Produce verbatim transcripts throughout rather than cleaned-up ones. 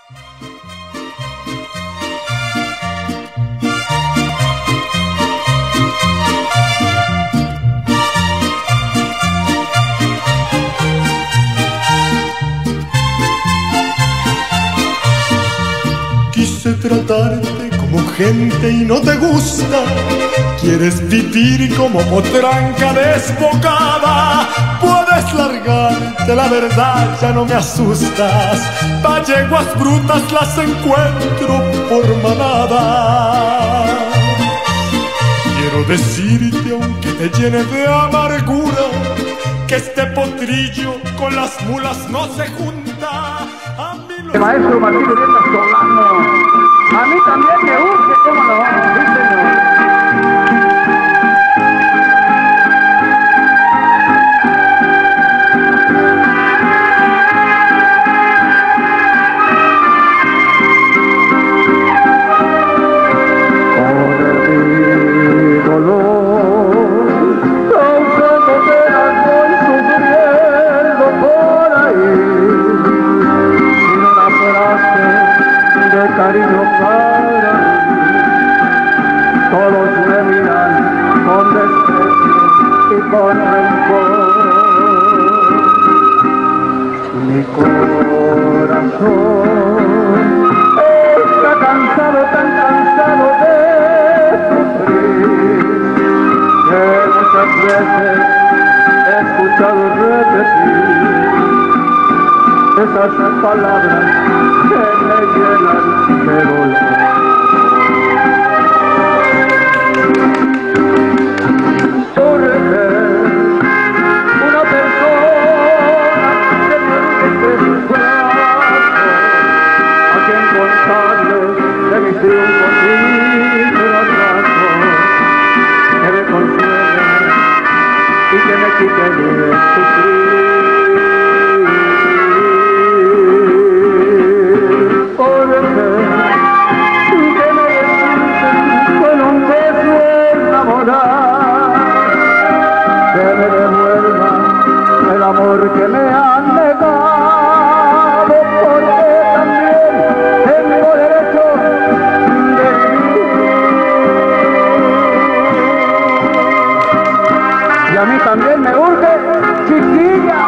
Quise tratarte como gente y no te gusta. Quieres vivir como potranca desbocada. Puedes largarte, la verdad ya no me asustas. Pa' yeguas brutas las encuentro por manada. Quiero decirte, aunque te llene de amargura, que este potrillo con las mulas no se junta. A mí lo... El maestro Martín Urieta Solano, a mí también me urge, ¿cómo no? Sí, señor. Cariño para mí, todos me miran con desprecio y con rencor. Mi corazón está cansado, tan cansado de sufrir, que muchas veces he escuchado repetir esas palabras que me llenan de dolor. Porque una persona que me entre sus brazos, a quien contarle de mis triunfos y fracasos, que me consuele y que me quite de sufrir. Que me devuelva el amor que me han negado, porque también tengo derecho de vivir. Y a mí también me urge, chiquilla.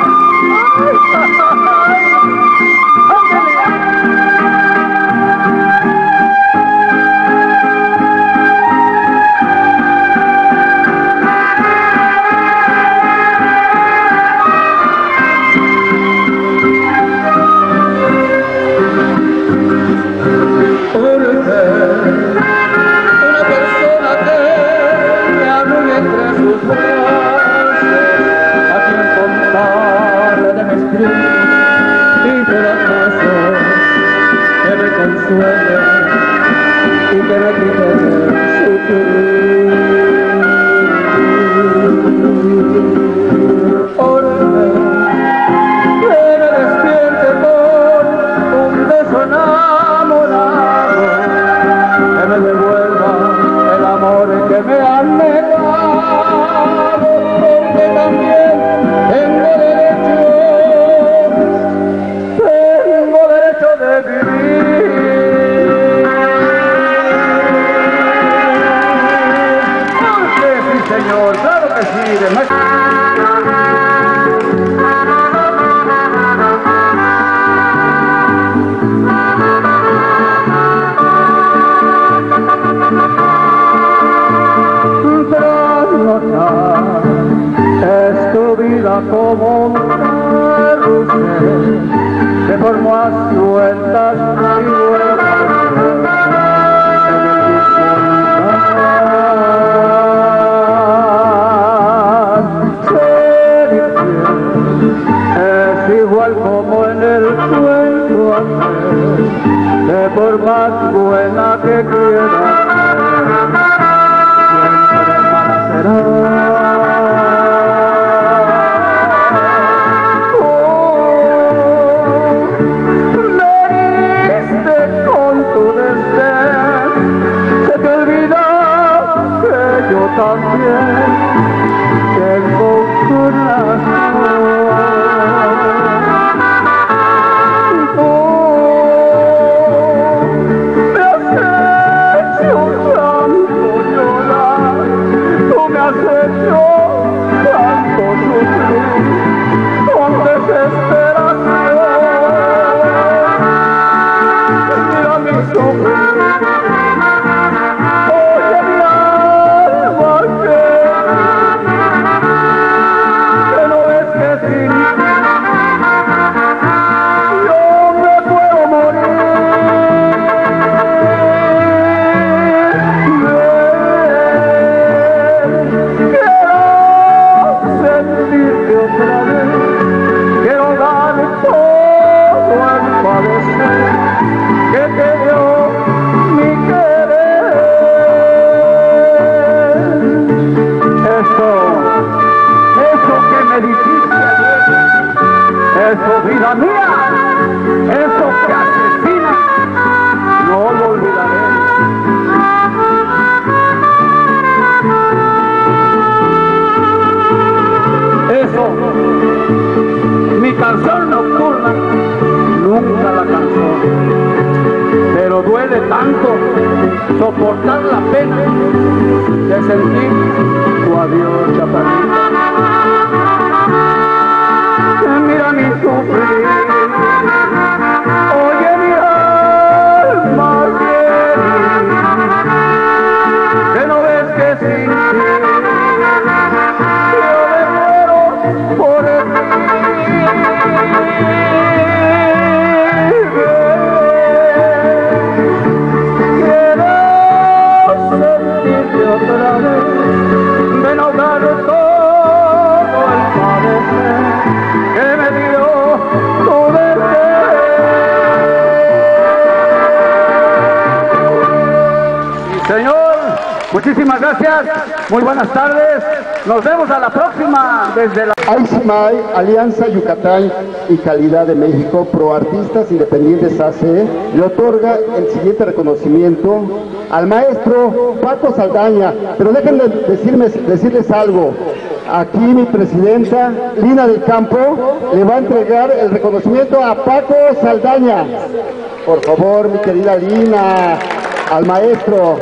Y que me quite de sufrir. Porque que me despierte con un beso enamorado, que me devuelva el amor que me han negado, porque también tengo derecho, tengo derecho de vivir. Señor, claro que sí, de más. Trasnochar es tu vida como un carrusel, de formas sueltas y vueltas. Igual como en el cuento aquel, que por más buena que quiera, siempre mala será. Oh, me heriste con tu desdén, se te olvida que yo también tengo un corazón. amanecer que te dio mi querer. Eso, eso que me dijiste ayer, eso vida mía, eso que asesina, no lo olvidaré. Eso, mi canción nocturna, nunca la cansó, pero duele tanto soportar la pena de sentir tu adiós, chaparrita. Mira mi sufrir, oye mi alma querida, que no ves que sin ti yo me muero por ti. Quiero sentirte otra vez, ven a ahogar todo el padecer que me dio tu deseo. Señor, muchísimas gracias, muy buenas tardes, nos vemos a la próxima desde la... AISMAI, Alianza Yucatán y Calidad de México, Pro Artistas Independientes A C, le otorga el siguiente reconocimiento al maestro Paco Saldaña. Pero déjenme decirme, decirles algo. Aquí mi presidenta, Lina del Campo, le va a entregar el reconocimiento a Paco Saldaña. Por favor, mi querida Lina, al maestro.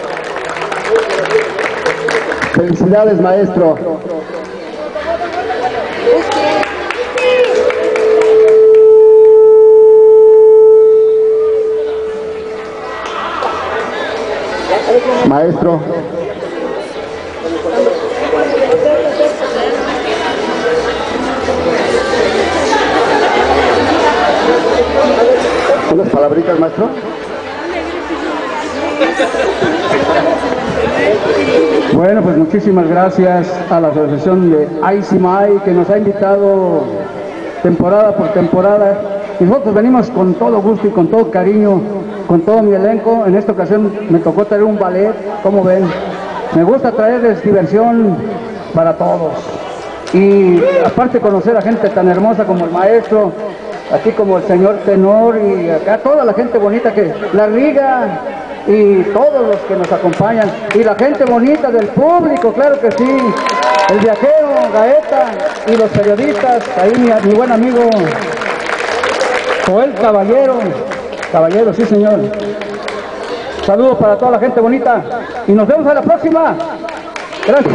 Felicidades, maestro. Maestro. ¿Unas palabritas, maestro? Bueno, pues muchísimas gracias a la asociación de AISMAI que nos ha invitado temporada por temporada. Nosotros venimos con todo gusto y con todo cariño, con todo mi elenco. En esta ocasión me tocó traer un ballet, como ven. Me gusta traerles diversión para todos. Y aparte conocer a gente tan hermosa como el maestro, así como el señor tenor y acá toda la gente bonita que la Riga y todos los que nos acompañan y la gente bonita del público, claro que sí, el viajero, Gaeta y los periodistas, ahí mi, mi buen amigo Joel Caballero, Caballero, sí señor. Saludos para toda la gente bonita y nos vemos a la próxima. Gracias.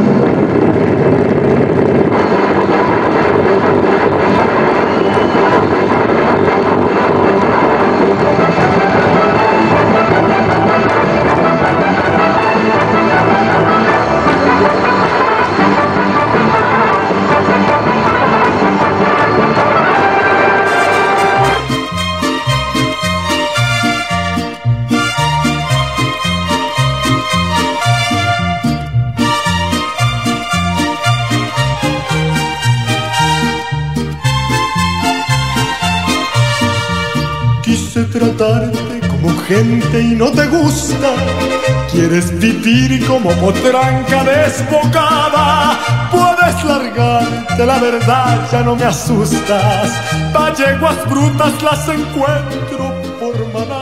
Quise tratarte como gente y no te gusta. Quieres vivir como potranca desbocada. Puedes largarte, la verdad ya no me asustas. Valleguas brutas las encuentro por manada.